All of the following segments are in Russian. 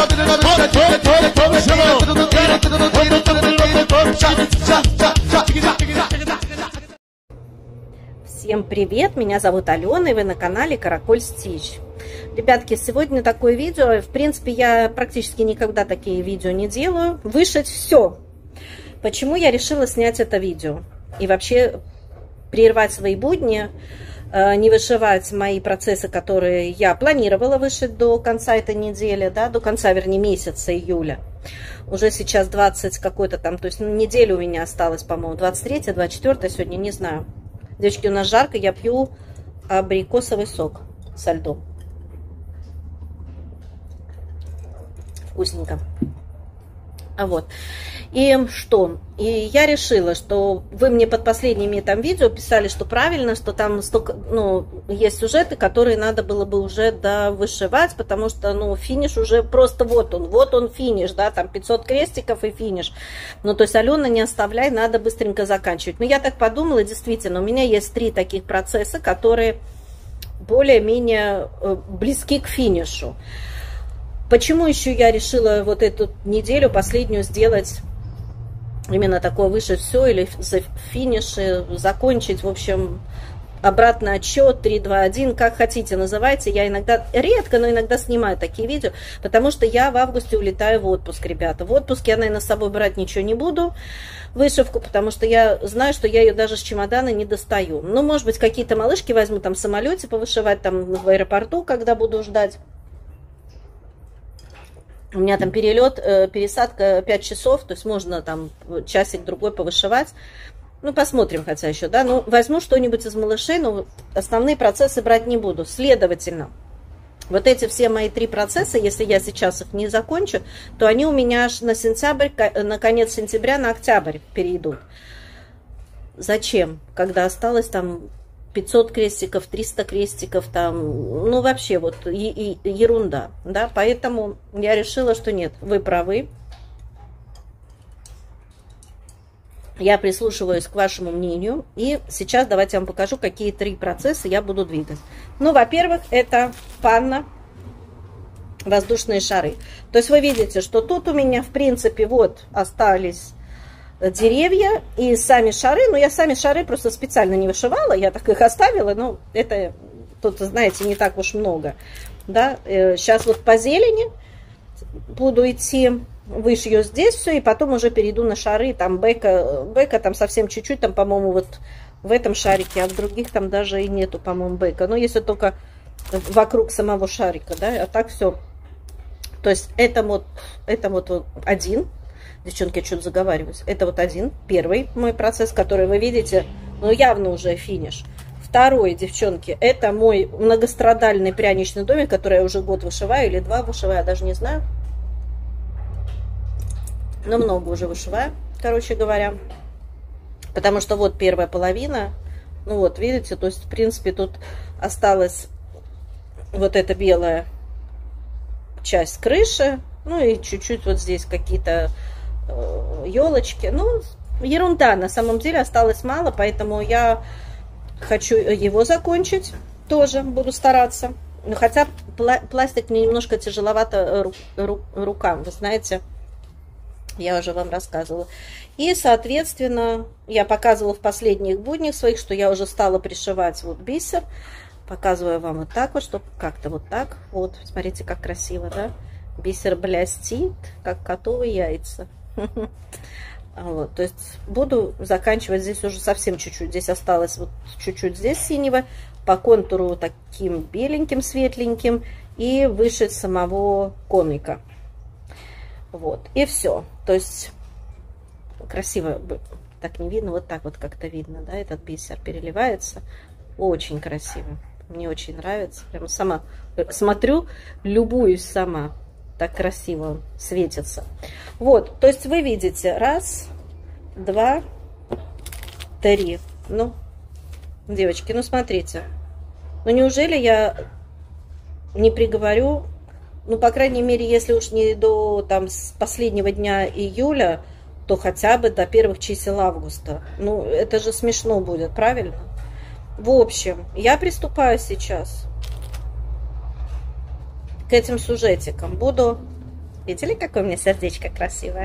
Всем привет, меня зовут Алена, и вы на канале Караколь Стич. Ребятки, сегодня такое видео, в принципе, я практически никогда такие видео не делаю. Вышить все. Почему я решила снять это видео? И вообще прервать свои будни, не вышивать мои процессы, которые я планировала вышить до конца этой недели, да, до конца, вернее, месяца июля. Уже сейчас 20 какой-то там, то есть неделя у меня осталась, по-моему, 23, 24, сегодня не знаю. Девочки, у нас жарко, я пью абрикосовый сок со льдом. Вкусненько. Вот. И что? И я решила, что вы мне под последними там видео писали, что правильно, что там столько, ну, есть сюжеты, которые надо было бы уже вышивать, потому что, ну, финиш уже просто вот он финиш, да, там 500 крестиков и финиш. Ну, то есть, Алена, не оставляй, надо быстренько заканчивать. Но я так подумала, действительно, у меня есть 3 таких процесса, которые более-менее близки к финишу. Почему еще я решила вот эту неделю последнюю сделать именно такое вышить все или финиши, закончить, в общем, обратный отсчет, 3, 2, 1, как хотите называйте. Я иногда, редко, но иногда снимаю такие видео, потому что я в августе улетаю в отпуск, ребята. В отпуск я, наверное, с собой брать ничего не буду, вышивку, потому что я знаю, что я ее даже с чемодана не достаю. Ну, может быть, какие-то малышки возьму там в самолете повышивать, там в аэропорту, когда буду ждать. У меня там перелет, пересадка 5 часов, то есть можно там часик-другой повышивать. Ну, посмотрим хотя еще, да. Ну, возьму что-нибудь из малышей, но основные процессы брать не буду. Следовательно, вот эти все мои 3 процесса, если я сейчас их не закончу, то они у меня аж на сентябрь, на конец сентября, на октябрь перейдут. Зачем? Когда осталось там 500 крестиков, 300 крестиков, там, ну, вообще, вот, ерунда, да, поэтому я решила, что нет, вы правы, я прислушиваюсь к вашему мнению, и сейчас давайте я вам покажу, какие 3 процесса я буду двигать. Ну, во-первых, это панна, воздушные шары, то есть вы видите, что тут у меня, в принципе, вот, остались деревья и сами шары, но я сами шары просто специально не вышивала, я так их оставила, но это тут, знаете, не так уж много, да, сейчас вот по зелени буду идти, вышью здесь все, и потом уже перейду на шары, там бэка там совсем чуть-чуть, там, по-моему, вот в этом шарике, а в других там даже и нету, по-моему, бэка, но если только вокруг самого шарика, да, а так все, то есть это вот один. Девчонки, я что-то заговариваюсь. Это вот первый мой процесс, который вы видите, ну, явно уже финиш. Второй, девчонки, это мой многострадальный пряничный домик, который я уже год вышиваю, или 2 вышиваю, я даже не знаю. Но много уже вышиваю, короче говоря. Потому что вот первая половина, ну вот, видите, то есть, в принципе, тут осталась вот эта белая часть крыши, ну и чуть-чуть вот здесь какие-то елочки, ну, ерунда, на самом деле осталось мало, поэтому я хочу его закончить, тоже буду стараться, но хотя пластик мне немножко тяжеловато рукам, вы знаете, я уже вам рассказывала. И, соответственно, я показывала в последних буднях своих, что я уже стала пришивать вот бисер, показываю вам вот так вот, чтобы как-то вот так, вот, смотрите, как красиво, да, бисер блестит, как котовые яйца. Вот, то есть буду заканчивать здесь уже совсем чуть-чуть. Здесь осталось вот чуть-чуть здесь синего, по контуру таким беленьким, светленьким, и вышить самого комика. Вот, и все. То есть красиво, так не видно, вот так вот как-то видно, да, этот бисер переливается. Очень красиво. Мне очень нравится. Прямо сама смотрю, любуюсь сама. Так красиво светится. Вот, то есть вы видите, 1, 2, 3. Ну, девочки, ну смотрите. Ну неужели я не приговорю, ну, по крайней мере, если уж не до там с последнего дня июля, то хотя бы до первых чисел августа. Ну, это же смешно будет, правильно? В общем, я приступаю сейчас к этим сюжетикам. Буду Видели, какое у меня сердечко красивое?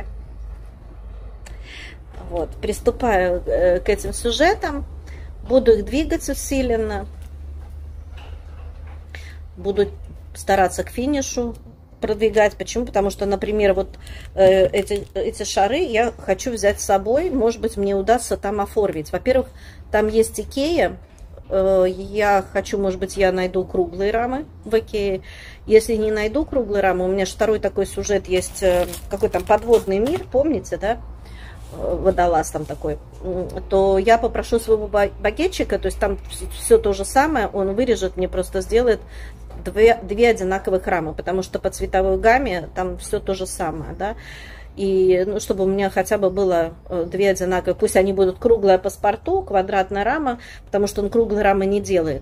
Вот, приступаю к этим сюжетам. Буду их двигать усиленно. Буду стараться к финишу продвигать. Почему? Потому что, например, вот эти шары я хочу взять с собой. Может быть, мне удастся там оформить. Во-первых, там есть Икея. Я хочу, может быть, я найду круглые рамы в Икее. Если не найду круглые рамы, у меня же второй такой сюжет есть, какой там подводный мир, помните, да? Водолаз там такой, то я попрошу своего багетчика, то есть там все то же самое, он вырежет, мне просто сделает две одинаковых рамы, потому что по цветовой гамме там все то же самое, да, и ну, чтобы у меня хотя бы было две одинаковые, пусть они будут круглая паспорту, квадратная рама, потому что он круглые рамы не делает.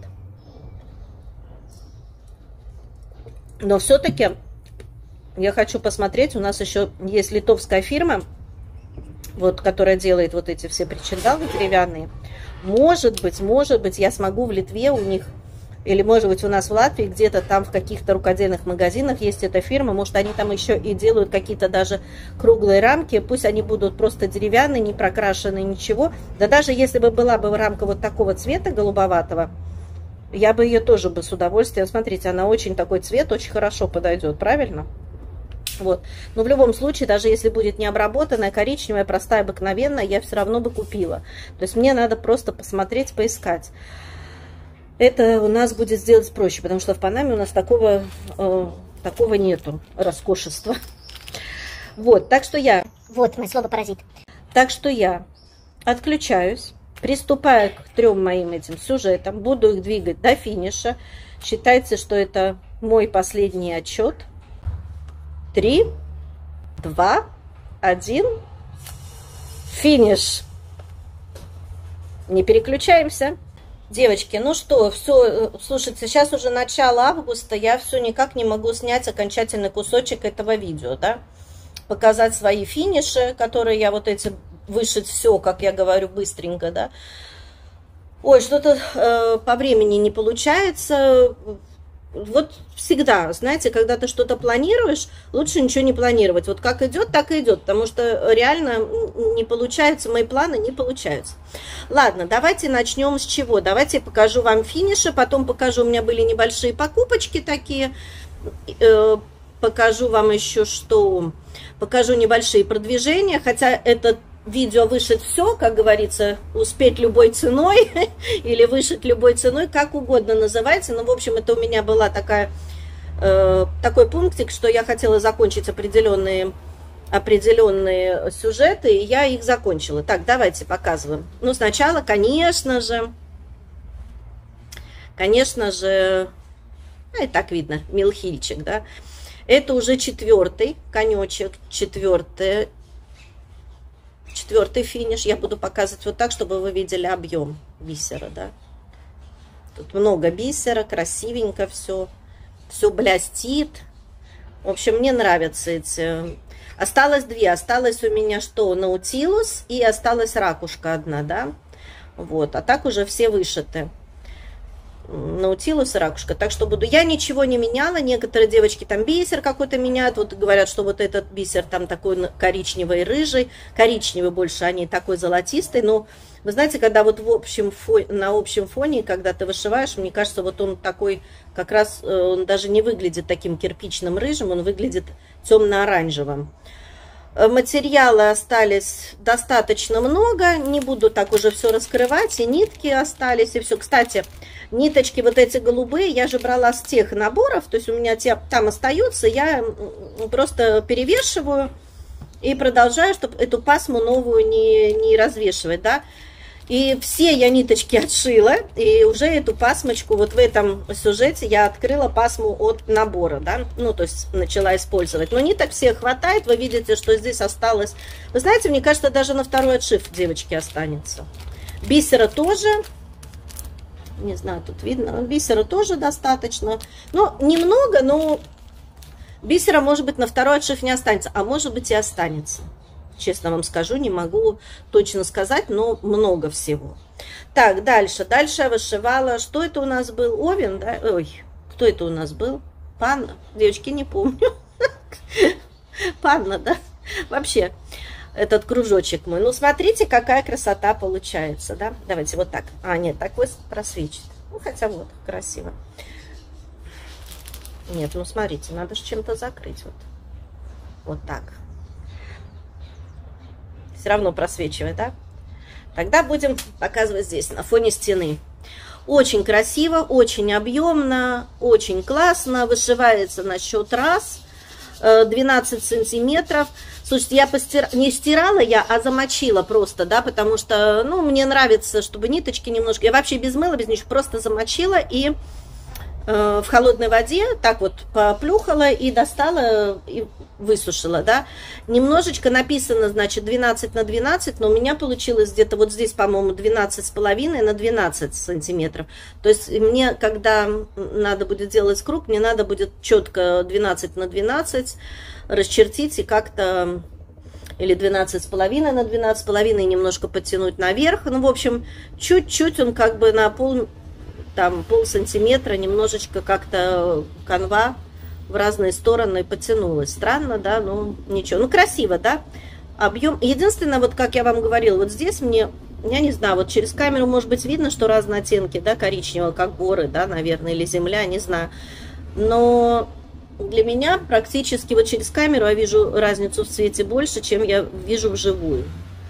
Но все-таки я хочу посмотреть, у нас еще есть литовская фирма, вот, которая делает вот эти все причиндалы деревянные. Может быть, я смогу в Литве у них, или может быть у нас в Латвии, где-то там в каких-то рукодельных магазинах есть эта фирма, может они там еще и делают какие-то даже круглые рамки, пусть они будут просто деревянные, не прокрашены, ничего. Да даже если бы была бы рамка вот такого цвета, голубоватого, я бы ее тоже бы с удовольствием, смотрите, она очень такой цвет, очень хорошо подойдет, правильно? Вот. Но в любом случае, даже если будет не обработанная, коричневая, простая, обыкновенная, я все равно бы купила. То есть мне надо просто посмотреть, поискать. Это у нас будет сделать проще, потому что в Панаме у нас такого нету роскошества. Вот, так что я... Вот мое слово паразит. Так что я отключаюсь, приступаю к 3 моим этим сюжетам, буду их двигать до финиша. Считайте, что это мой последний отчет. 3, 2, 1, финиш. Не переключаемся. Девочки, ну что, все, слушайте, сейчас уже начало августа, я все никак не могу снять окончательный кусочек этого видео, да, показать свои финиши, которые я вот эти, вышить все, как я говорю, быстренько, да. Ой, что-то по времени не получается. Вот всегда, знаете, когда ты что-то планируешь, лучше ничего не планировать. Вот как идет, так и идет, потому что реально не получается, мои планы не получаются. Ладно, давайте начнем с чего. Давайте я покажу вам финиши, потом покажу, у меня были небольшие покупочки такие, покажу вам еще что, покажу небольшие продвижения, хотя это видео вышить все, как говорится, успеть любой ценой или вышить любой ценой, как угодно называйте. Но, в общем, это у меня была такой пунктик, что я хотела закончить определенные сюжеты, и я их закончила. Так, давайте показываем. Ну, сначала, конечно же, и так видно, мелхильчик, да. Это уже 4-й конечек, 4-й финиш. Я буду показывать вот так, чтобы вы видели объем бисера, да. Тут много бисера, красивенько все блестит. В общем, мне нравятся эти. Осталось 2. Осталось у меня что? Наутилус и осталась ракушка одна, да. Вот, а так уже все вышиты. Наутилус и ракушка. Так что буду. Я ничего не меняла. Некоторые девочки там бисер какой-то меняют. Вот говорят, что вот этот бисер там такой коричневый, рыжий. Коричневый больше, а не такой золотистый. Но вы знаете, когда вот на общем фоне, когда ты вышиваешь, мне кажется, вот он такой, как раз он даже не выглядит таким кирпичным рыжим, он выглядит темно-оранжевым. Материала остались достаточно много, не буду так уже все раскрывать, и нитки остались, и все. Кстати, ниточки вот эти голубые я же брала с тех наборов, то есть у меня там остаются, я просто перевешиваю и продолжаю, чтобы эту пасму новую не развешивать, да. И все я ниточки отшила, и уже эту пасмочку вот в этом сюжете я открыла пасму от набора, да, ну, то есть начала использовать. Но ниток всех хватает, вы видите, что здесь осталось. Вы знаете, мне кажется, даже на второй отшив девочки останется. Бисера тоже, не знаю, тут видно, бисера тоже достаточно. Ну, немного, но бисера, может быть, на второй отшив не останется, а может быть и останется. Честно вам скажу, не могу точно сказать, но много всего. Так, дальше я вышивала. Что это у нас был? Овен, да? Ой, кто это у нас был? Пан? Девочки, не помню. панна, да? Вообще, этот кружочек мой. Ну, смотрите, какая красота получается, да? Давайте вот так. А, нет, так вот просвечит. Ну, хотя вот, красиво. Нет, ну, смотрите, надо же чем-то закрыть. Вот, вот так. Все равно просвечивает, да? Тогда будем показывать здесь, на фоне стены. Очень красиво, очень объемно, очень классно. Вышивается на счет раз. 12 сантиметров. Слушайте, я не стирала а замочила просто, да, потому что, ну, мне нравится, чтобы ниточки немножко... Я вообще без мыла, без ничего, просто замочила и в холодной воде так вот поплюхала и достала и высушила, да. Немножечко написано, значит, 12 на 12, но у меня получилось где-то вот здесь, по-моему, 12,5 на 12 сантиметров. То есть мне, когда надо будет делать круг, мне надо будет четко 12 на 12 расчертить и как-то... Или 12,5 на 12,5 немножко подтянуть наверх. Ну, в общем, чуть-чуть он как бы на пол сантиметра немножечко как-то канва в разные стороны потянулась. Странно, да, ну ничего. Ну, красиво, да, объем. Единственное, вот как я вам говорила, вот здесь мне, я не знаю, вот через камеру может быть видно, что разные оттенки, да, коричневого, как горы, да, наверное, или земля, не знаю. Но для меня практически вот через камеру я вижу разницу в цвете больше, чем я вижу вживую.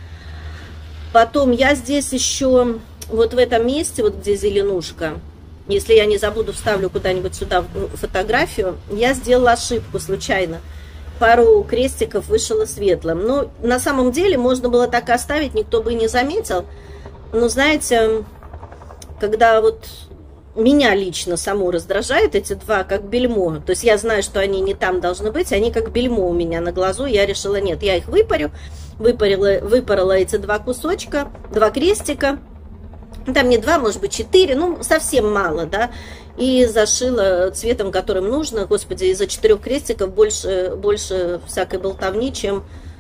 Потом я здесь еще... Вот в этом месте, вот где зеленушка, если я не забуду, вставлю куда-нибудь сюда фотографию, я сделала ошибку случайно. Пару крестиков вышила светлым. Ну, на самом деле, можно было так оставить, никто бы и не заметил. Но, знаете, когда вот меня лично саму раздражает эти два, как бельмо. То есть я знаю, что они не там должны быть, они как бельмо у меня на глазу. Я решила, нет, я их выпарю. Выпарила эти два кусочка, два крестика. Там не 2, может быть 4, ну совсем мало, да, и зашила цветом, которым нужно. Господи, из-за 4 крестиков больше всякой болтовни, чем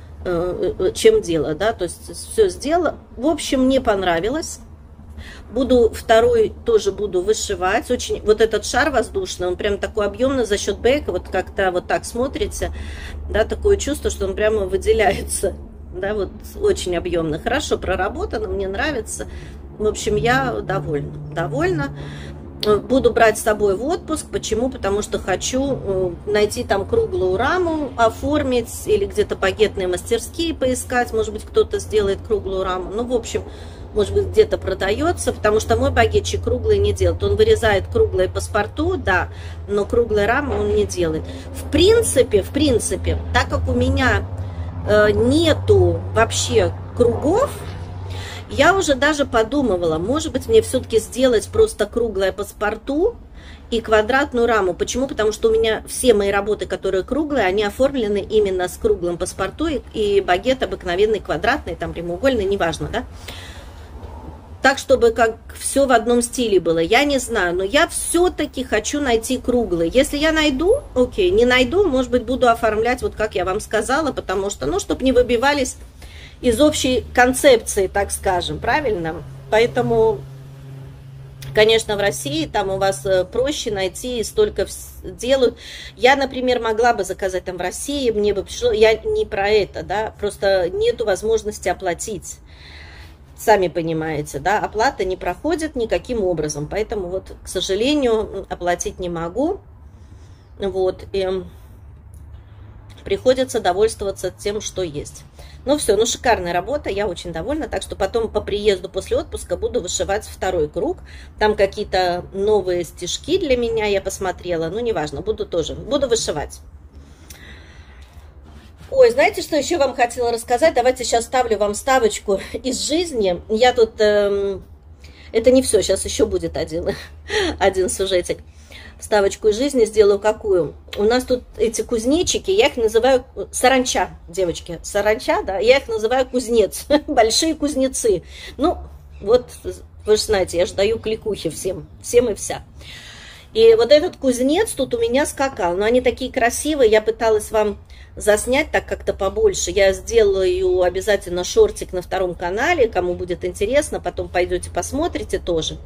дело, да, то есть все сделала. В общем, мне понравилось. Второй тоже буду вышивать. Очень, вот этот шар воздушный, он прям такой объемный за счет бейка, вот как-то вот так смотрите, да, такое чувство, что он прямо выделяется, да, вот очень объемно. Хорошо проработано, мне нравится. В общем, я довольна. Буду брать с собой в отпуск. Почему? Потому что хочу найти там круглую раму, оформить, или где-то багетные мастерские поискать. Может быть, кто-то сделает круглую раму. Ну, в общем, может быть, где-то продается, потому что мой багетчик круглый не делает. Он вырезает круглые паспорту, да, но круглые рамы он не делает. В принципе, так как у меня нету вообще кругов, я уже даже подумывала, может быть, мне все-таки сделать просто круглое паспорту и квадратную раму. Почему? Потому что у меня все мои работы, которые круглые, они оформлены именно с круглым паспорту, и багет обыкновенный, квадратный, там прямоугольный, неважно, да? Так, чтобы как все в одном стиле было. Я не знаю, но я все-таки хочу найти круглый. Если я найду, окей, не найду, может быть, буду оформлять, вот как я вам сказала, потому что, ну, чтобы не выбивались из общей концепции, так скажем, правильно? Поэтому, конечно, в России там у вас проще найти, и столько делают. Я, например, могла бы заказать там в России, мне бы пришло, я не про это, да, просто нету возможности оплатить. Сами понимаете, да, оплата не проходит никаким образом, поэтому вот, к сожалению, оплатить не могу, вот, и приходится довольствоваться тем, что есть. Ну все, ну шикарная работа, я очень довольна, так что потом по приезду после отпуска буду вышивать второй круг. Там какие-то новые стежки для меня я посмотрела, ну неважно, буду вышивать. Ой, знаете, что еще вам хотела рассказать? Давайте сейчас ставлю вам вставочку из жизни. Я тут, это не все, сейчас еще будет один сюжетик. Вставочку из жизни сделаю какую? У нас тут эти кузнечики, я их называю саранча, девочки. Саранча, да, я их называю кузнец. Большие кузнецы. Ну, вот, вы же знаете, я же даю кликухи всем и вся. И вот этот кузнец тут у меня скакал. Но они такие красивые, я пыталась вам заснять так как-то побольше. Я сделаю обязательно шортик на втором канале, кому будет интересно, потом пойдете посмотрите тоже.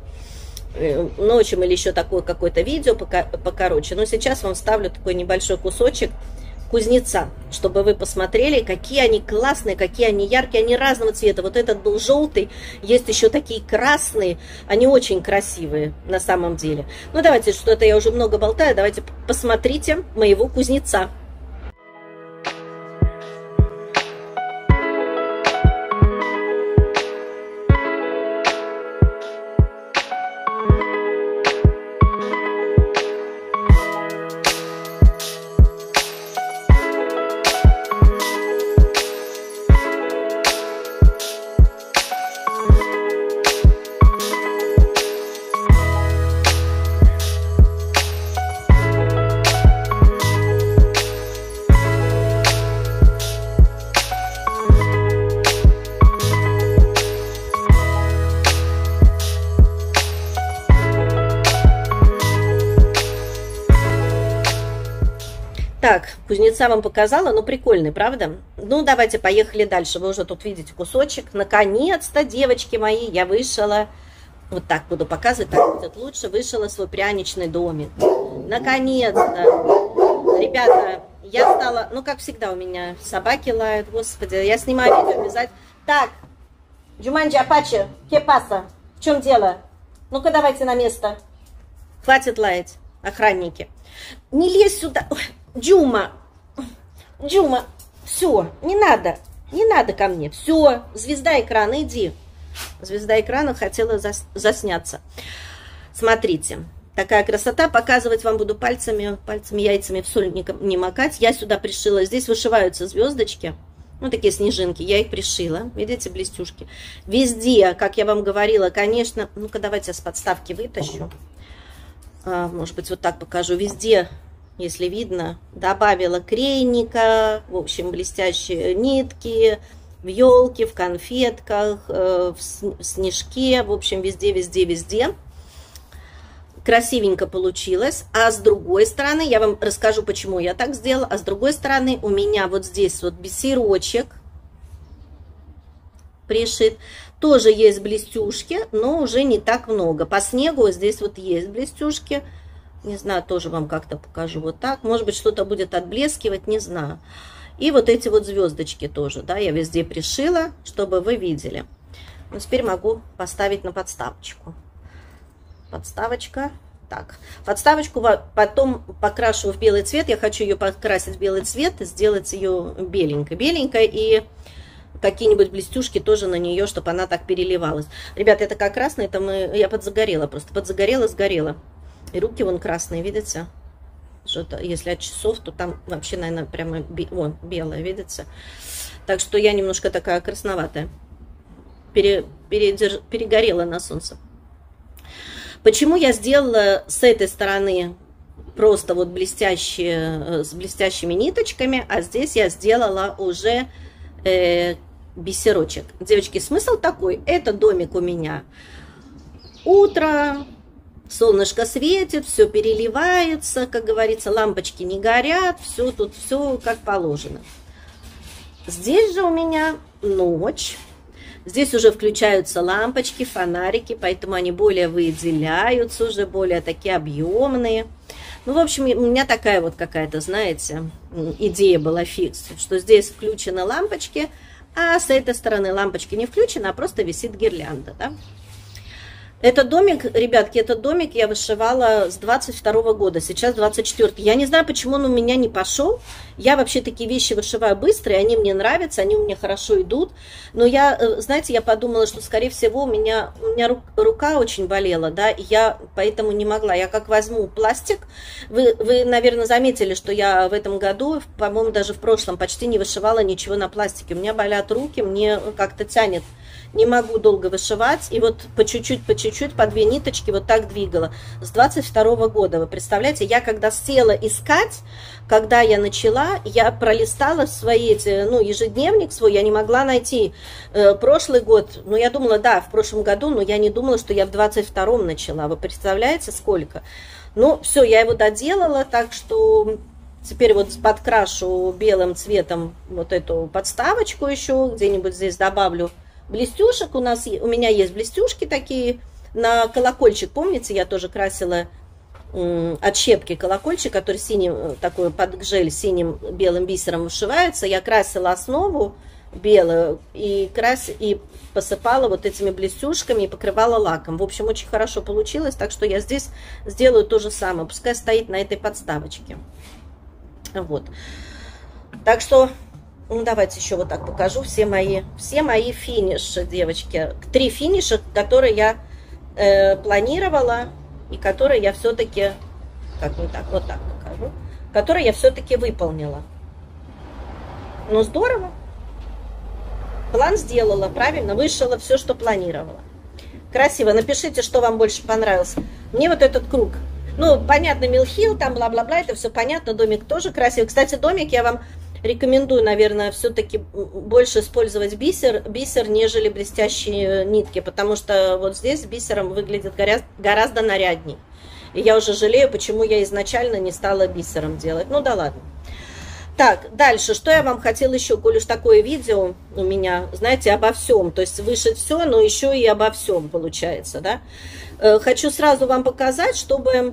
Ночью или еще такое какое-то видео покороче. Но сейчас вам ставлю такой небольшой кусочек кузнеца, чтобы вы посмотрели, какие они классные, какие они яркие, они разного цвета. Вот этот был желтый, есть еще такие красные, они очень красивые на самом деле. Ну давайте, что-то я уже много болтаю, давайте посмотрите моего кузнеца. Так, кузнеца вам показала, ну прикольный, правда? Ну давайте поехали дальше, вы уже тут видите кусочек. Наконец-то, девочки мои, я вышила, вот так буду показывать, так будет лучше, вышила свой пряничный домик. Наконец-то, ребята, я стала, ну как всегда у меня собаки лают, господи, я снимаю видео обязательно. Так, Джуманджи, Апачи, Кепаса, в чем дело? Ну-ка давайте на место, хватит лаять, охранники. Не лезь сюда. Джума, все, не надо ко мне, все, звезда экрана, иди. Звезда экрана хотела засняться. Смотрите, такая красота, показывать вам буду пальцами, яйцами в соль не макать. Я сюда пришила, здесь вышиваются звездочки, ну такие снежинки, я их пришила, видите, блестюшки. Везде, как я вам говорила, конечно, ну-ка давайте я с подставки вытащу. Может быть, вот так покажу, везде. Если видно, добавила крейника, в общем, блестящие нитки, в елке, в конфетках, в снежке, в общем, везде. Красивенько получилось. А с другой стороны, я вам расскажу, почему я так сделала, а с другой стороны у меня вот здесь вот бисерочек пришит. Тоже есть блестюшки, но уже не так много. По снегу здесь вот есть блестюшки. Не знаю, тоже вам как-то покажу вот так. Может быть, что-то будет отблескивать, не знаю. И вот эти вот звездочки тоже, да, я везде пришила, чтобы вы видели. Ну, теперь могу поставить на подставочку. Подставочка. Так, подставочку потом покрашу в белый цвет. Я хочу ее покрасить в белый цвет, сделать ее беленькой. И какие-нибудь блестюшки тоже на нее, чтобы она так переливалась. Ребята, это как красный, это я подзагорела, просто подзагорела, сгорела. И руки вон красные, видите? Что-то, если от часов, то там вообще, наверное, прямо белое, видите? Так что я немножко такая красноватая. Перегорела на солнце. Почему я сделала с этой стороны просто вот блестящие, с блестящими ниточками, а здесь я сделала уже бисерочек. Девочки, смысл такой. Это домик у меня. Утро. Солнышко светит, все переливается, как говорится, лампочки не горят, все тут, все как положено. Здесь же у меня ночь, здесь уже включаются лампочки, фонарики, поэтому они более выделяются, уже более такие объемные. Ну, в общем, у меня такая вот какая-то, знаете, идея была фикс, что здесь включены лампочки, а с этой стороны лампочки не включены, а просто висит гирлянда, да? Этот домик, ребятки, этот домик я вышивала с 22 года, сейчас 24. Я не знаю, почему он у меня не пошел. Я вообще такие вещи вышиваю быстро, и они мне нравятся, они у меня хорошо идут. Но я, знаете, я подумала, что, скорее всего, у меня рука очень болела, да, и я поэтому не могла. Я как возьму пластик, вы, наверное, заметили, что я в этом году, по-моему, даже в прошлом почти не вышивала ничего на пластике. У меня болят руки, мне как-то тянет. Не могу долго вышивать, и вот по чуть-чуть, по 2 ниточки вот так двигала. С 22 года, вы представляете, я когда села искать, когда я начала, я пролистала свои эти, ну, ежедневник свой, я не могла найти прошлый год, ну, я думала, да, в прошлом году, но я не думала, что я в 22-м начала, вы представляете, сколько? Ну, все, я его доделала, так что теперь вот подкрашу белым цветом вот эту подставочку еще, где-нибудь здесь добавлю блестюшек. У меня есть блестюшки такие на колокольчик, помните, я тоже красила от щепки колокольчик, который синим, такой под гжель синим белым бисером вышивается. Я красила основу белую и посыпала вот этими блестюшками и покрывала лаком. В общем, очень хорошо получилось, так что я здесь сделаю то же самое. Пускай стоит на этой подставочке. Вот. Так что, ну, давайте еще вот так покажу все мои финиши, девочки. 3 финиша, которые я планировала и которые я все-таки, как не так, вот так покажу, которые я все-таки выполнила. Ну, здорово. План сделала, правильно, вышила все, что планировала. Красиво. Напишите, что вам больше понравилось. Мне вот этот круг. Ну, понятно, Милхил, там бла-бла-бла, это все понятно. Домик тоже красивый. Кстати, домик я вам рекомендую, наверное, все-таки больше использовать бисер, нежели блестящие нитки. Потому что вот здесь бисером выглядит гораздо нарядней. И я уже жалею, почему я изначально не стала бисером делать. Ну да ладно. Так, дальше, что я вам хотела еще, коль уж такое видео у меня, знаете, обо всем, то есть вышить все, но еще и обо всем получается, да. Хочу сразу вам показать, чтобы,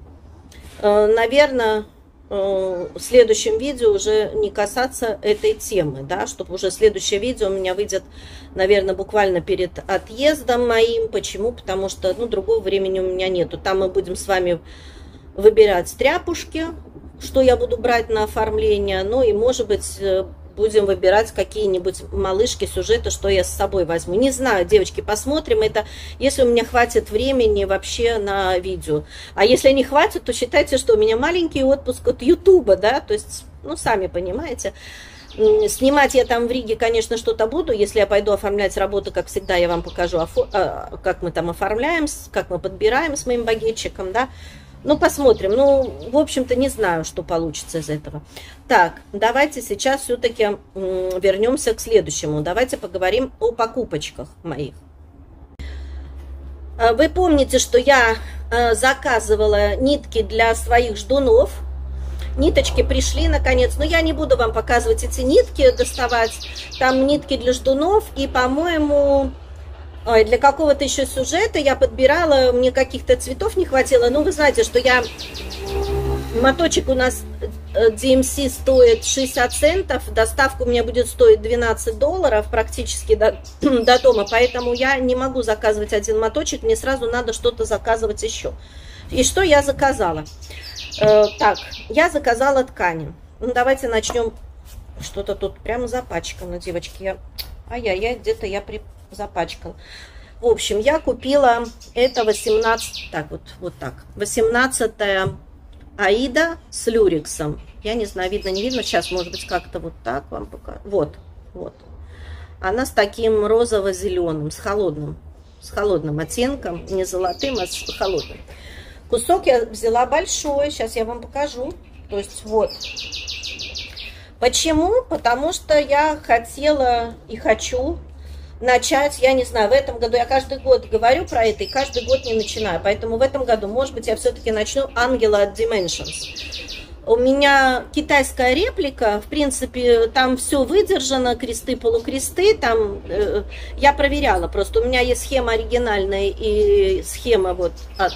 наверное, в следующем видео уже не касаться этой темы, да, чтобы уже следующее видео у меня выйдет, наверное, буквально перед отъездом моим. Почему? Потому что, ну, другого времени у меня нету. Там мы будем с вами выбирать тряпушки, что я буду брать на оформление, ну и, может быть, будем выбирать какие-нибудь малышки, сюжеты, что я с собой возьму. Не знаю, девочки, посмотрим это, если у меня хватит времени вообще на видео. А если не хватит, то считайте, что у меня маленький отпуск от Ютуба, да, то есть, ну, сами понимаете. Снимать я там в Риге, конечно, что-то буду. Если я пойду оформлять работу, как всегда, я вам покажу, как мы там оформляем, как мы подбираем с моим багетчиком, да. Ну, посмотрим. Ну, в общем-то, не знаю, что получится из этого. Так, давайте сейчас все-таки вернемся к следующему. Давайте поговорим о покупочках моих. Вы помните, что я заказывала нитки для своих ждунов. Ниточки пришли, наконец. Но я не буду вам показывать эти нитки, доставать. Там нитки для ждунов. И, по-моему... Ой, для какого-то еще сюжета я подбирала, мне каких-то цветов не хватило. Ну, вы знаете, что моточек у нас DMC стоит 60 центов, доставка у меня будет стоить $12 практически до дома, поэтому я не могу заказывать один моточек, мне сразу надо что-то заказывать еще. И что я заказала? Так, я заказала ткани. Ну, давайте начнем. Что-то тут прямо запачкано, девочки. Ай-яй-яй, где-то я запачкал. В общем, я купила это 18, так вот так, 18-я Аида с люрексом. Я не знаю, видно, не видно. Сейчас, может быть, как-то вот так вам покажу. Вот. Она с таким розово-зеленым, с холодным оттенком, не золотым, а с холодным. Кусок я взяла большой, сейчас я вам покажу. То есть вот. Почему? Потому что я хотела и хочу начать, я не знаю, в этом году, я каждый год говорю про это и каждый год не начинаю, поэтому в этом году, может быть, я все-таки начну ангела от Dimensions. У меня китайская реплика, в принципе, там все выдержано, кресты, полукресты, там я проверяла, просто у меня есть схема оригинальная и схема вот от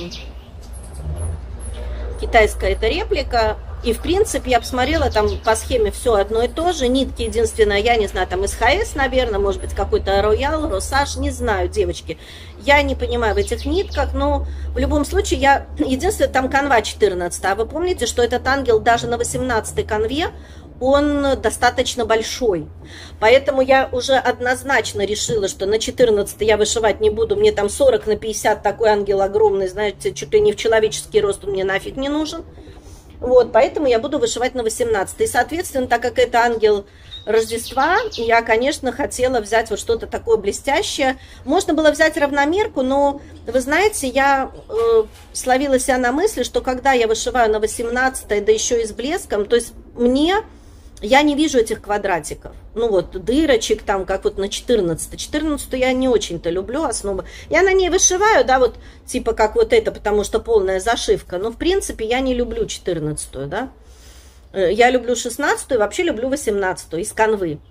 китайская это реплика. И, в принципе, я посмотрела, там по схеме все одно и то же. Нитки, единственное, я не знаю, там СХС, наверное, может быть, какой-то Роял, Росаж, не знаю, девочки. Я не понимаю в этих нитках, но в любом случае, единственное, там канва 14. А вы помните, что этот ангел даже на 18-й канве, он достаточно большой. Поэтому я уже однозначно решила, что на 14 я вышивать не буду. Мне там 40 на 50, такой ангел огромный, знаете, чуть ли не в человеческий рост, он мне нафиг не нужен. Вот, поэтому я буду вышивать на 18. И, соответственно, так как это ангел Рождества, я, конечно, хотела взять вот что-то такое блестящее. Можно было взять равномерку, но, вы знаете, я словила себя на мысли, что когда я вышиваю на 18, да еще и с блеском, то есть я не вижу этих квадратиков. Ну вот, дырочек там, как вот на 14. 14 я не очень-то люблю основу. Я на ней вышиваю, да, вот, типа как вот это, потому что полная зашивка. Но, в принципе, я не люблю 14, да. Я люблю 16 и вообще люблю 18 из канвы.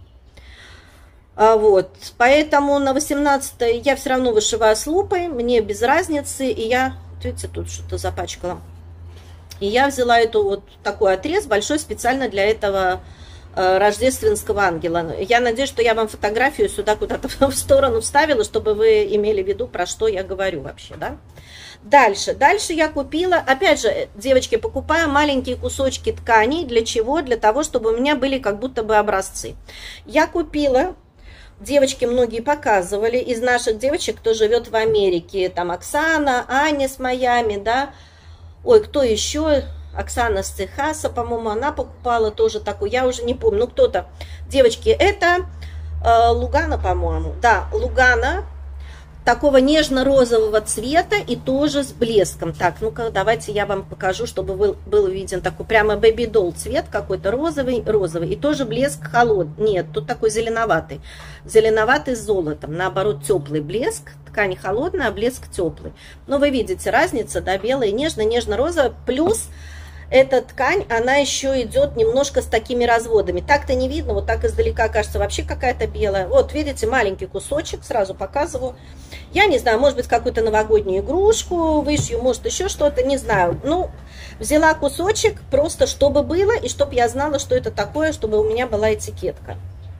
Вот, поэтому на 18 я все равно вышиваю с лупой, мне без разницы, и я видите, тут что-то запачкала. И я взяла эту вот такой отрез большой специально для этого рождественского ангела. Я надеюсь, что я вам фотографию сюда куда-то в сторону вставила, чтобы вы имели в виду, про что я говорю вообще, да. Дальше я купила, опять же, девочки, покупаю маленькие кусочки тканей. Для чего? Для того, чтобы у меня были как будто бы образцы. Я купила, девочки многие показывали, из наших девочек, кто живет в Америке, там Оксана, Аня с Майами, да, ой, кто еще, Оксана с Техаса, по-моему, она покупала тоже такой, я уже не помню, ну кто-то, девочки, это Лугана, по-моему, да, Лугана, такого нежно-розового цвета и тоже с блеском. Так, ну-ка, давайте я вам покажу, чтобы был виден такой прямо бэби-долл цвет какой-то розовый, и тоже блеск холодный. Нет, тут такой зеленоватый. Зеленоватый с золотом. Наоборот, теплый блеск. Ткань холодная, а блеск теплый. Но вы видите разницу, да, белая, нежно-розовая. Плюс эта ткань, она еще идет немножко с такими разводами. Так-то не видно, вот так издалека кажется вообще какая-то белая. Вот, видите, маленький кусочек, сразу показываю. Я не знаю, может быть, какую-то новогоднюю игрушку вышью, может, еще что-то, не знаю. Ну, взяла кусочек просто, чтобы было, и чтобы я знала, что это такое, чтобы у меня была этикетка.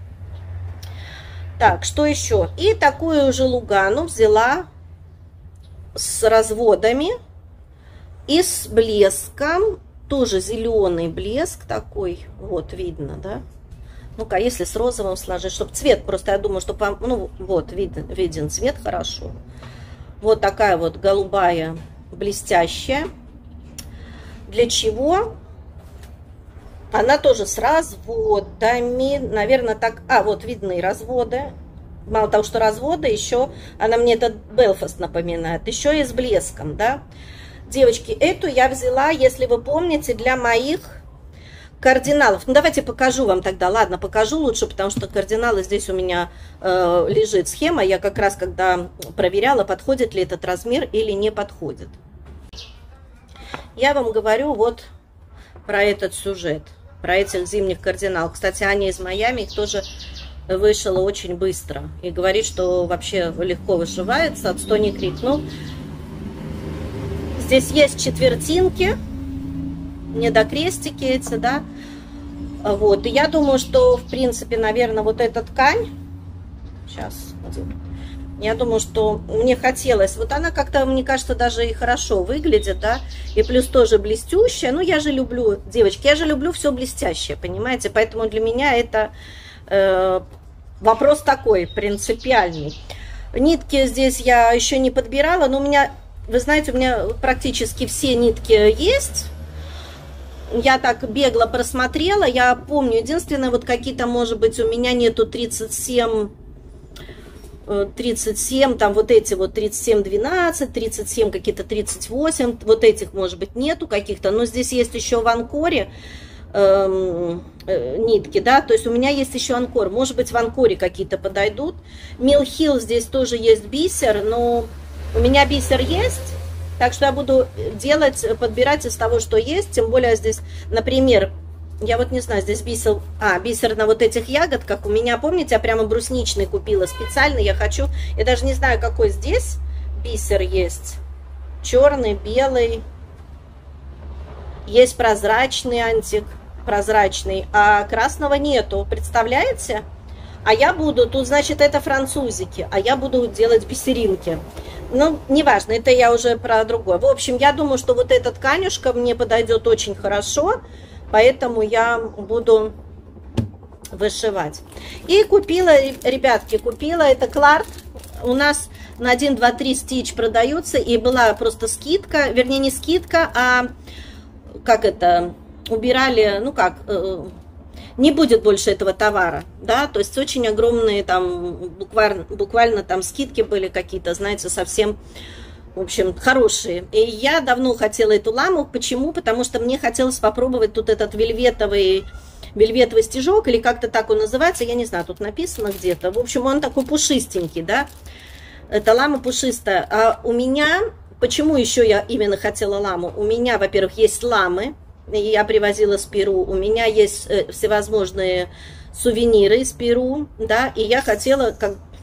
Так, что еще? И такую же Лугану взяла с разводами и с блеском. Тоже зеленый блеск такой, вот видно, да. Ну-ка, если с розовым сложить, чтобы цвет, просто я думаю, чтобы вам, ну вот, виден цвет хорошо. Вот такая вот голубая, блестящая. Для чего? Она тоже с разводами, наверное, так, вот видны разводы. Мало того, что разводы, еще, она мне этот Белфаст напоминает, еще и с блеском, да. Девочки, эту я взяла, если вы помните, для моих кардиналов. Ну, давайте покажу вам тогда. Ладно, покажу лучше, потому что кардиналы здесь у меня лежит схема. Я как раз, когда проверяла, подходит ли этот размер или не подходит. Я вам говорю вот про этот сюжет, про этих зимних кардиналов. Кстати, Аня из Майами их тоже вышила очень быстро. И говорит, что вообще легко вышивается, от 100 не крикнул. Здесь есть четвертинки, недокрестики эти, да. Вот, и я думаю, что, в принципе, наверное, вот эта ткань, сейчас, я думаю, что мне хотелось, вот она как-то, мне кажется, даже и хорошо выглядит, да, и плюс тоже блестящая. Ну, я же люблю, девочки, я же люблю все блестящее, понимаете, поэтому для меня это вопрос такой, принципиальный. Нитки здесь я еще не подбирала, но у меня... Вы знаете, у меня практически все нитки есть. Я так бегло просмотрела. Я помню, единственное, вот какие-то, может быть, у меня нету 37, там вот эти вот 37, 12, 37, какие-то 38. Вот этих, может быть, нету каких-то. Но здесь есть еще в Анкоре нитки, да. То есть у меня есть еще Анкор. Может быть, в Анкоре какие-то подойдут. Милхилл здесь тоже есть бисер, но... У меня бисер есть, так что я буду делать, подбирать из того, что есть. Тем более здесь, например, я вот не знаю, здесь бисер, бисер на вот этих ягодках. У меня, помните, я прямо брусничный купила специально. Я даже не знаю, какой здесь бисер есть. Черный, белый. Есть прозрачный антик, прозрачный, а красного нету. Представляете? А я буду, тут, значит, это французики, а я буду делать бисеринки. Ну, неважно, это я уже про другое. В общем, я думаю, что вот эта тканюшка мне подойдет очень хорошо, поэтому я буду вышивать. И купила, ребятки, купила это Кларк. У нас на 1, 2, 3 стич продаются, и была просто скидка, вернее, не скидка, а как это, убирали, ну как... Не будет больше этого товара, да, то есть очень огромные там, буквально там скидки были какие-то, знаете, совсем, в общем, хорошие. И я давно хотела эту ламу, почему? Потому что мне хотелось попробовать тут этот вельветовый стежок, или как-то так он называется, я не знаю, тут написано где-то. В общем, он такой пушистенький, да, эта лама пушистая. А у меня, почему еще я именно хотела ламу? У меня, во-первых, есть ламы, я привозила с Перу, у меня есть всевозможные сувениры из Перу, да, и я хотела,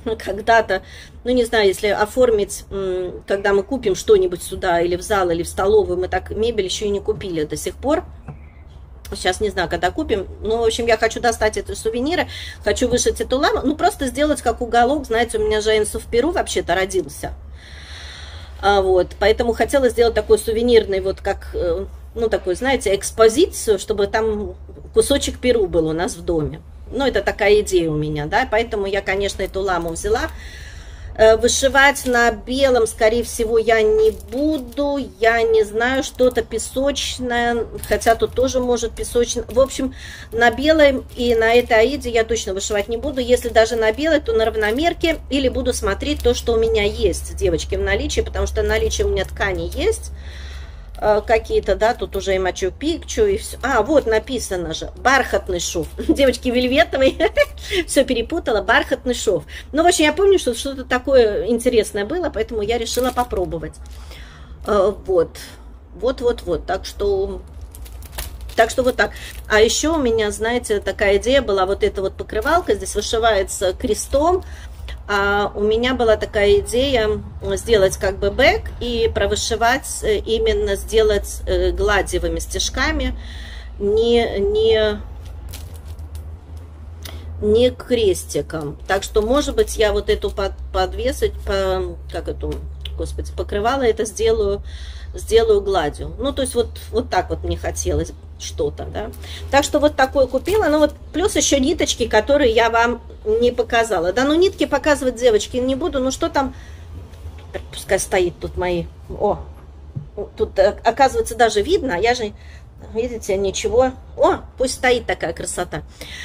когда-то, ну не знаю, если оформить, когда мы купим что-нибудь сюда, или в зал, или в столовую, мы так мебель еще и не купили до сих пор. Сейчас не знаю, когда купим. Ну, в общем, я хочу достать эти сувениры, хочу вышить эту ламу, ну просто сделать как уголок. Знаете, у меня же Энсо в Перу вообще-то родился. Вот, поэтому хотела сделать такой сувенирный, вот как, ну такой, знаете, экспозицию, чтобы там кусочек Перу был у нас в доме. Ну, это такая идея у меня, да, поэтому я, конечно, эту ламу взяла. Вышивать на белом, скорее всего, я не буду, я не знаю, что-то песочное, хотя тут тоже может песочное. В общем, на белой и на этой аиде я точно вышивать не буду. Если даже на белой, то на равномерке, или буду смотреть то, что у меня есть, девочки, в наличии, потому что в наличии у меня ткани есть. Какие-то, да, тут уже и Мачу-Пикчу, и все. А, вот написано же, бархатный шов. Девочки, вельветовый, все перепутала, бархатный шов. Ну, в общем, я помню, что что-то такое интересное было, поэтому я решила попробовать. Вот. Так что вот так. А еще у меня, знаете, такая идея была, вот эта вот покрывалка, здесь вышивается крестом. А у меня была такая идея сделать как бы бэк и провышивать, именно сделать гладевыми стежками, не крестиком. Так что, может быть, я вот эту подвесить, как эту, господи, покрывало это сделаю гладью. Ну, то есть вот так вот мне хотелось что-то, да. Так что вот такое купила. Ну вот плюс еще ниточки, которые я вам не показала. Да, ну нитки показывать, девочки, не буду. Ну что там, пускай стоит тут мои. О, тут оказывается даже видно. Я же, видите, ничего. О, пусть стоит, такая красота.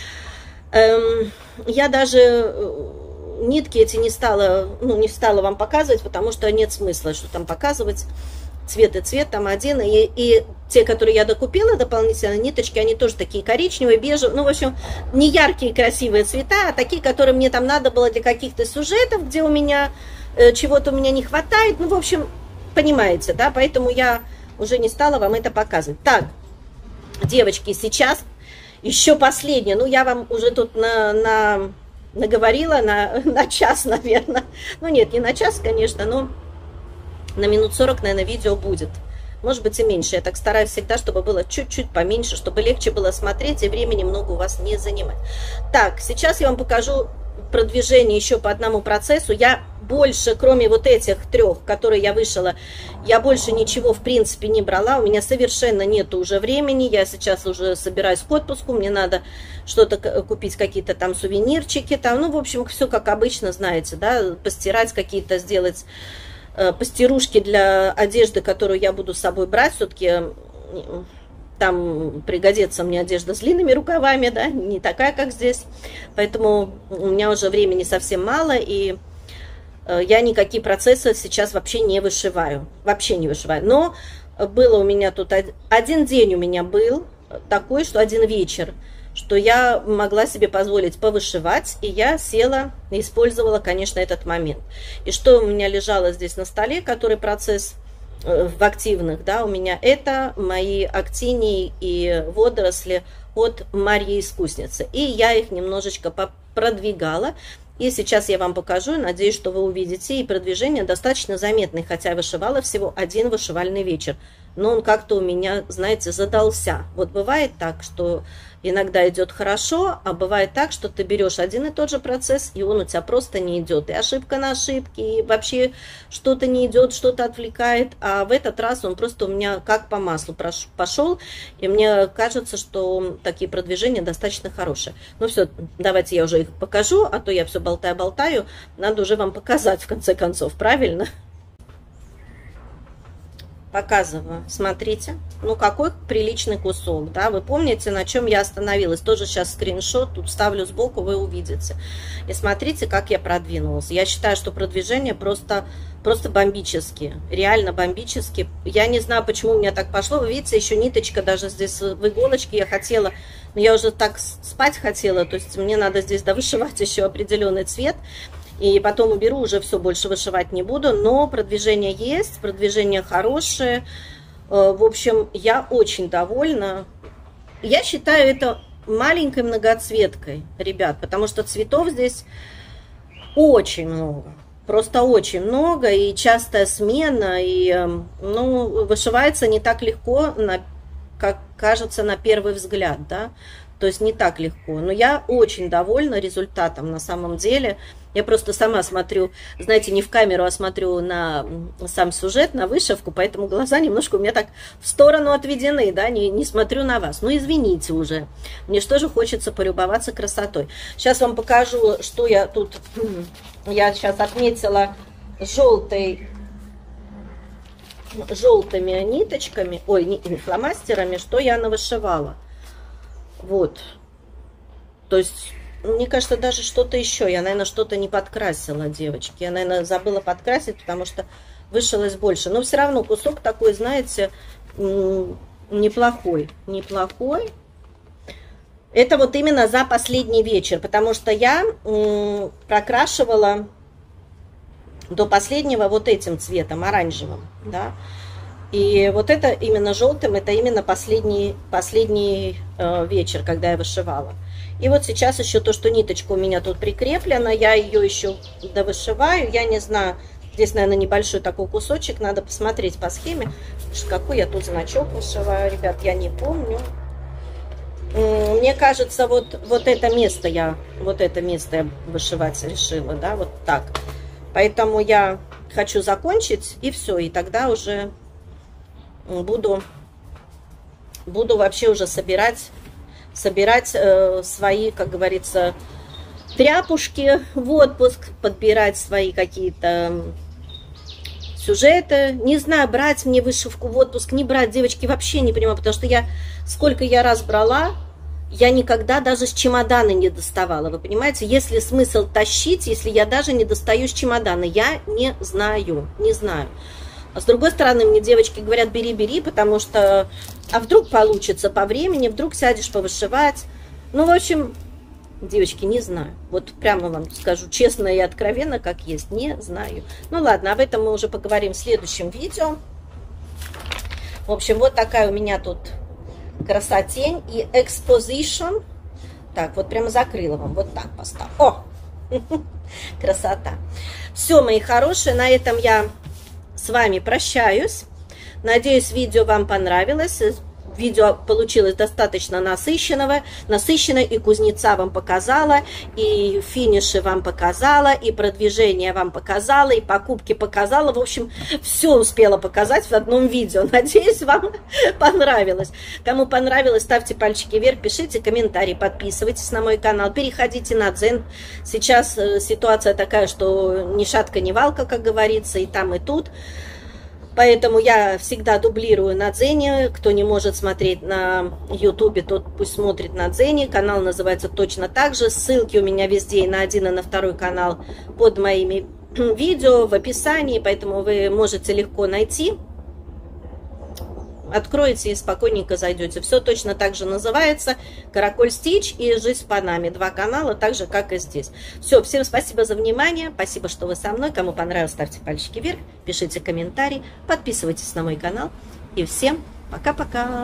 Я даже нитки эти не стала вам показывать, потому что нет смысла, что там показывать. Цвет и цвет там один, и те, которые я докупила дополнительно, ниточки, они тоже такие коричневые, бежевые, ну, в общем, не яркие красивые цвета, а такие, которые мне там надо было для каких-то сюжетов, где у меня чего-то у меня не хватает, ну, в общем, понимаете, да, поэтому я уже не стала вам это показывать. Так, девочки, сейчас еще последнее, ну, я вам уже тут наговорила на час, наверное, ну, нет, не на час, конечно, но на минут 40, наверное, видео будет. Может быть и меньше. Я так стараюсь всегда, чтобы было чуть-чуть поменьше, чтобы легче было смотреть и времени много у вас не занимать. Так, сейчас я вам покажу продвижение еще по одному процессу. Я больше, кроме вот этих трех, которые я вышила, я больше ничего в принципе не брала. У меня совершенно нету уже времени. Я сейчас уже собираюсь к отпуску. Мне надо что-то купить, какие-то там сувенирчики. Там, ну, в общем, все как обычно, знаете, да, постирать какие-то, сделать постирушки для одежды, которую я буду с собой брать. Все-таки там пригодится мне одежда с длинными рукавами, да, не такая, как здесь. Поэтому у меня уже времени совсем мало, и я никакие процессы сейчас вообще не вышиваю. Вообще не вышиваю. Но было у меня тут один день у меня был такой, что один вечер, что я могла себе позволить повышивать, и я села и использовала, конечно, этот момент. И что у меня лежало здесь на столе, который процесс в активных, да, у меня это мои актинии и водоросли от Марьи Искусницы. И я их немножечко продвигала. И сейчас я вам покажу, надеюсь, что вы увидите, и продвижение достаточно заметное, хотя вышивала всего один вышивальный вечер. Но он как-то у меня, знаете, задался. Вот бывает так, что иногда идет хорошо, а бывает так, что ты берешь один и тот же процесс, и он у тебя просто не идет. И ошибка на ошибке, и вообще что-то не идет, что-то отвлекает. А в этот раз он просто у меня как по маслу пошел, и мне кажется, что такие продвижения достаточно хорошие. Ну все, давайте я уже их покажу, а то я все болтаю. Надо уже вам показать в конце концов, правильно? Показываю, смотрите, ну какой приличный кусок, да, вы помните, на чем я остановилась, тоже сейчас скриншот тут ставлю сбоку, вы увидите, и смотрите, как я продвинулась. Я считаю, что продвижение просто бомбические, реально бомбические. Я не знаю, почему у меня так пошло, вы видите, еще ниточка даже здесь в иголочке, я хотела, но я уже так спать хотела, то есть мне надо здесь довышивать еще определенный цвет. И потом уберу, уже все, больше вышивать не буду. Но продвижение есть, продвижение хорошее. В общем, я очень довольна. Я считаю это маленькой многоцветкой, ребят, потому что цветов здесь Очень много. Просто очень много, и частая смена, и, ну, вышивается не так легко, как кажется на первый взгляд, да, то есть не так легко. Но я очень довольна результатом на самом деле. Я просто сама смотрю, знаете, не в камеру, а смотрю на сам сюжет, на вышивку, поэтому глаза немножко у меня так в сторону отведены, да, не смотрю на вас. Ну, извините уже, мне что же хочется полюбоваться красотой. Сейчас вам покажу, что я тут, я сейчас отметила желтыми ниточками, ой, не фломастерами, что я навышивала. Вот, то есть... Мне кажется, даже что-то еще. Я, наверное, что-то не подкрасила, девочки. Я, наверное, забыла подкрасить, потому что вышилось больше. Но все равно кусок такой, знаете, неплохой. Неплохой. Это вот именно за последний вечер, потому что я прокрашивала до последнего вот этим цветом, оранжевым, да. И вот это именно желтым, это именно последний вечер, когда я вышивала. И вот сейчас еще то, что ниточка у меня тут прикреплена, я ее еще довышиваю. Я не знаю, здесь, наверное, небольшой такой кусочек, надо посмотреть по схеме, какой я тут значок вышиваю, ребят, я не помню. Мне кажется, вот это место я вышивать решила, да, вот так. Поэтому я хочу закончить, и все, и тогда уже буду вообще уже собирать свои, как говорится, тряпушки в отпуск, подбирать свои какие-то сюжеты. Не знаю, брать мне вышивку в отпуск, не брать, девочки, вообще не понимаю, потому что сколько я раз брала, я никогда даже с чемодана не доставала, вы понимаете? Если смысл тащить, если я даже не достаю с чемодана, я не знаю. А с другой стороны, мне девочки говорят, бери, потому что, а вдруг получится по времени, вдруг сядешь повышивать. Ну, в общем, девочки, не знаю. Вот прямо вам скажу честно и откровенно, как есть, не знаю. Ну, ладно, об этом мы уже поговорим в следующем видео. В общем, вот такая у меня тут красотень и exposition. Так, вот прямо закрыла вам, вот так поставлю. О, красота. Все, мои хорошие, на этом я с вами прощаюсь. Надеюсь, видео вам понравилось. Видео получилось достаточно насыщенное, и кузнеца вам показала, и финиши вам показала, и продвижение вам показала, и покупки показала. В общем, все успела показать в одном видео. Надеюсь, вам понравилось. Кому понравилось, ставьте пальчики вверх, пишите комментарии, подписывайтесь на мой канал, переходите на Дзен. Сейчас ситуация такая, что ни шатка, ни валка, как говорится, и там, и тут. Поэтому я всегда дублирую на Дзене. Кто не может смотреть на Ютубе, тот пусть смотрит на Дзене. Канал называется точно так же. Ссылки у меня везде и на один, и на второй канал под моими видео в описании. Поэтому вы можете легко найти. Откроете и спокойненько зайдете. Все точно так же называется. Караколь Стич и Жизнь в Панаме. Два канала, так же, как и здесь. Все, всем спасибо за внимание. Спасибо, что вы со мной. Кому понравилось, ставьте пальчики вверх. Пишите комментарии. Подписывайтесь на мой канал. И всем пока-пока.